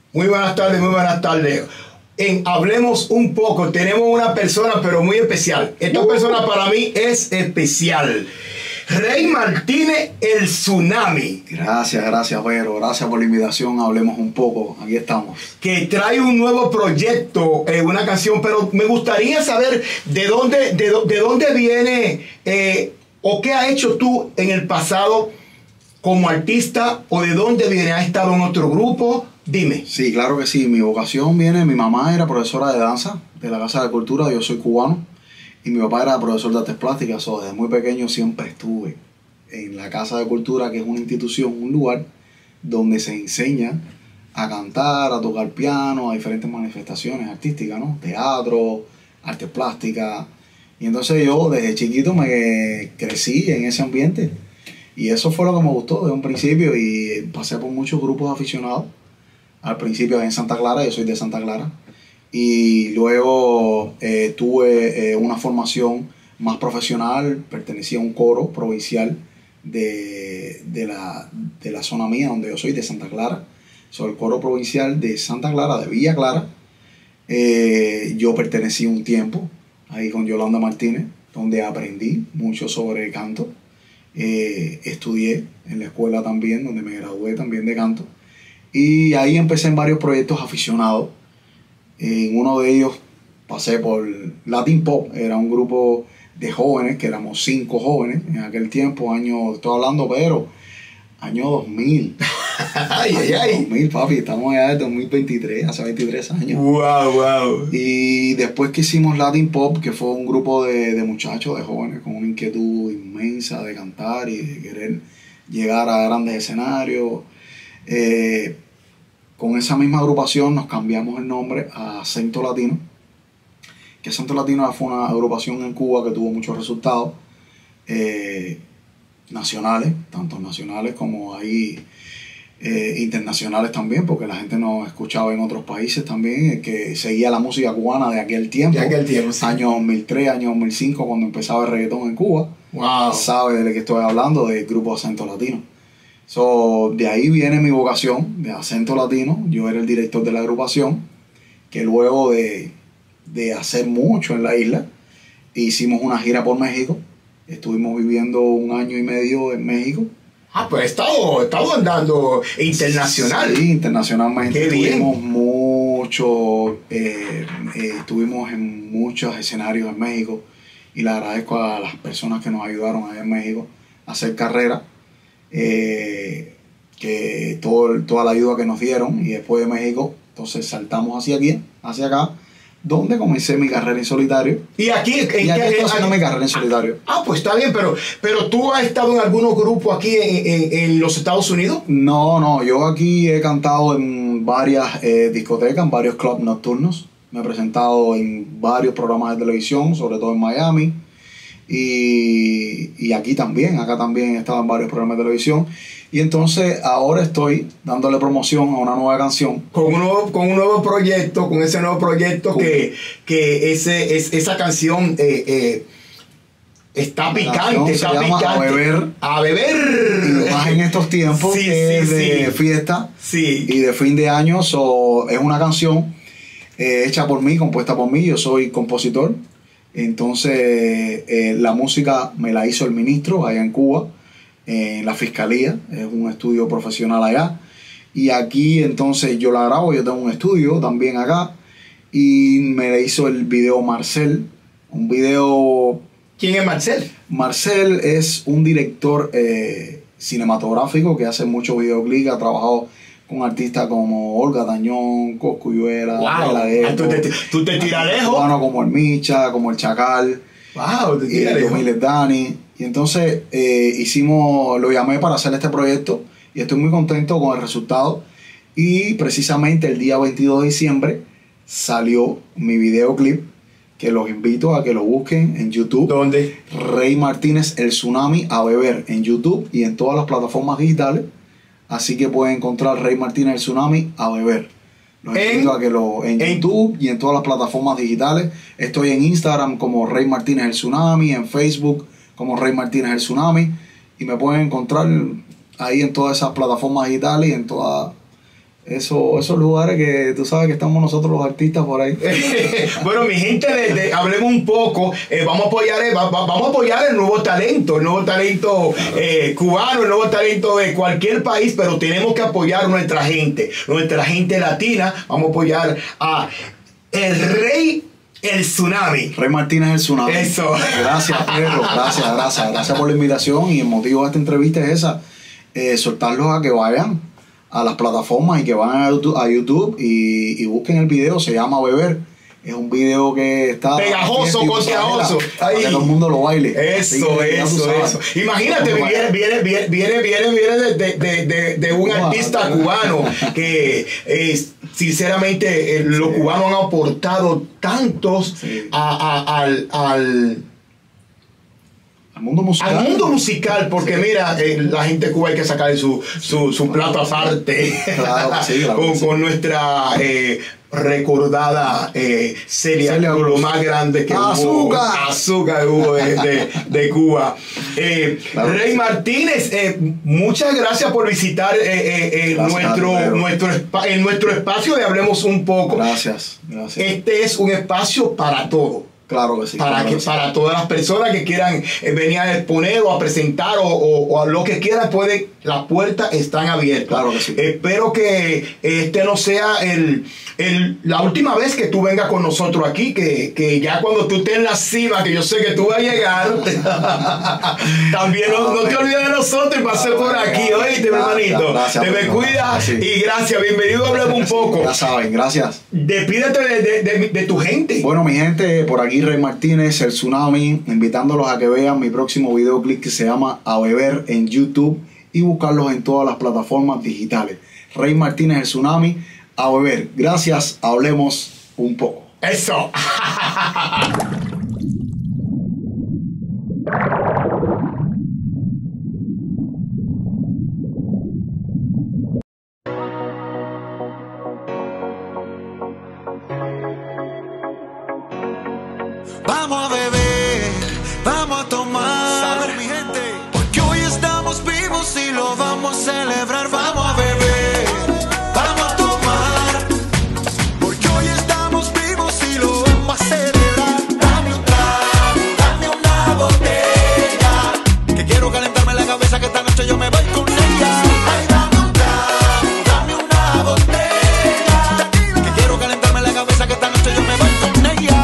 Muy buenas tardes, muy buenas tardes. En Hablemos un poco, tenemos una persona pero muy especial. Esta persona para mí es especial. Rey Martínez, el Tsunami. Gracias, Vero. Gracias por la invitación. Hablemos un poco. Aquí estamos. Que trae un nuevo proyecto, una canción, pero me gustaría saber de dónde viene o qué has hecho tú en el pasado como artista o de dónde viene. ¿Has estado en otro grupo? Dime. Sí, claro que sí. Mi vocación viene. Mi mamá era profesora de danza de la Casa de Cultura. Yo soy cubano. Y mi papá era profesor de artes plásticas. Desde muy pequeño siempre estuve en la Casa de Cultura, que es una institución, un lugar donde se enseña a cantar, a tocar piano, a diferentes manifestaciones artísticas, ¿no? Teatro, artes plásticas. Y entonces yo desde chiquito me crecí en ese ambiente. Y eso fue lo que me gustó desde un principio. Y pasé por muchos grupos aficionados. Al principio en Santa Clara, yo soy de Santa Clara. Y luego tuve una formación más profesional, pertenecía a un coro provincial de la zona mía, donde yo soy, de Santa Clara. Soy el coro provincial de Santa Clara, de Villa Clara. Yo pertenecí un tiempo ahí con Yolanda Martínez, donde aprendí mucho sobre canto. Estudié en la escuela también, donde me gradué también de canto. Y ahí empecé en varios proyectos aficionados. En uno de ellos pasé por Latin Pop, era un grupo de jóvenes, que éramos 5 jóvenes en aquel tiempo, estoy hablando, pero año 2000. Ay. 2000, papi, estamos ya en 2023, hace 23 años. Wow. Y después que hicimos Latin Pop, que fue un grupo de muchachos, de jóvenes, con una inquietud inmensa de cantar y de querer llegar a grandes escenarios. Con esa misma agrupación nos cambiamos el nombre a Acento Latino, que Acento Latino fue una agrupación en Cuba que tuvo muchos resultados nacionales, tanto nacionales como ahí internacionales también, porque la gente nos escuchaba en otros países también, que seguía la música cubana de aquel tiempo, Sí. Año 2003, año 2005, cuando empezaba el reggaetón en Cuba. Wow. Sabe de lo que estoy hablando, del grupo Acento Latino. De ahí viene mi vocación de Acento Latino. Yo era el director de la agrupación, que luego de hacer mucho en la isla, hicimos una gira por México. Estuvimos viviendo 1 año y medio en México. Pues estado andando internacional. Sí, internacionalmente. Qué bien. Estuvimos en muchos escenarios en México, y le agradezco a las personas que nos ayudaron allá en México a hacer carrera. Que toda la ayuda que nos dieron, y después de México entonces saltamos hacia acá, donde comencé mi carrera en solitario. Y aquí estoy haciendo mi carrera en solitario. Pues está bien, pero ¿tú has estado en algunos grupos aquí en los Estados Unidos? No, yo aquí he cantado en varias discotecas, en varios clubs nocturnos. Me he presentado en varios programas de televisión, sobre todo en Miami. Y acá también he estado en varios programas de televisión. Y entonces ahora estoy dándole promoción a una nueva canción. Con un nuevo proyecto, con ese nuevo proyecto que esa canción está picante, Se llama A Beber. Y más en estos tiempos de fiesta y de fin de año. Es una canción hecha por mí, compuesta por mí. Yo soy compositor. Entonces la música me la hizo el ministro allá en Cuba, en la fiscalía, es un estudio profesional allá, y aquí entonces yo la grabo. Yo tengo un estudio también acá, y me la hizo el video Marcel, un video. ¿Quién es Marcel? Marcel es un director cinematográfico que hace muchos videoclips, ha trabajado con artistas como Olga Tañón, Cosculluela, tú te tiras lejos. Bueno, como el Micha, como el Chacal, te tiras lejos. Dani. Y entonces lo llamé para hacer este proyecto, y estoy muy contento con el resultado. Y precisamente el día 22 de diciembre salió mi videoclip, que los invito a que lo busquen en YouTube. ¿Dónde? Rey Martínez, el Tsunami, A Beber, en YouTube y en todas las plataformas digitales. Así que pueden encontrar Rey Martínez, el Tsunami, A Beber. Los invito a que en YouTube y en todas las plataformas digitales. Estoy en Instagram como Rey Martínez, el Tsunami, en Facebook como Rey Martínez, el Tsunami, y me pueden encontrar ahí en todas esas plataformas digitales y en todas esos lugares que tú sabes que estamos nosotros los artistas por ahí. Bueno, mi gente, hablemos un poco. Vamos a apoyar el nuevo talento cubano, el nuevo talento de cualquier país, pero tenemos que apoyar a nuestra gente latina. Vamos a apoyar a el Rey el Tsunami. Rey Martínez el Tsunami. Eso. Gracias, Pedro. Gracias por la invitación. Y el motivo de esta entrevista es esa: soltarlos a que vayan a las plataformas y que vayan a YouTube y busquen el video. Se llama Beber. Es un video que está pegajoso, contagioso. Para que todo el mundo lo baile. Eso. Imagínate, viene de un artista cubano que sinceramente los cubanos han aportado tantos al mundo musical, porque mira, la gente de Cuba hay que sacar su plato aparte. Claro, con nuestra recordada Celia, lo más grande que azúcar hubo de Cuba. Rey Martínez, muchas gracias por visitar nuestro espacio de Hablemos un poco. Gracias. Este es un espacio para todo. Claro que sí. Para todas las personas que quieran venir a exponer o a presentar o a lo que quieran, las puertas están abiertas. Claro que sí. Espero que este no sea la última vez que tú vengas con nosotros aquí, que ya cuando tú estés en la cima, que yo sé que tú vas a llegar, también no te olvides de nosotros y pasé por aquí, oíste, mi hermanito. Te me cuidas y gracias. Bienvenido a Hablemos un poco. Ya saben, gracias. Despídete de tu gente. Bueno, mi gente, por aquí Rey Martínez, el Tsunami, invitándolos a que vean mi próximo videoclip que se llama A Beber en YouTube y buscarlos en todas las plataformas digitales. Rey Martínez, el Tsunami, A Beber. Gracias, hablemos un poco. Eso. Vamos a beber, vamos a tomar. Salud, mi gente. Porque hoy estamos vivos y lo vamos a celebrar. Vamos a beber, vamos a tomar. Porque hoy estamos vivos y lo vamos a celebrar. Dame un trago, dame una botella. Que quiero calentarme la cabeza, que esta noche yo me voy con ella. Ay, dame un trago, dame una botella. Que quiero calentarme la cabeza, que esta noche yo me voy con ella.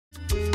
Hey.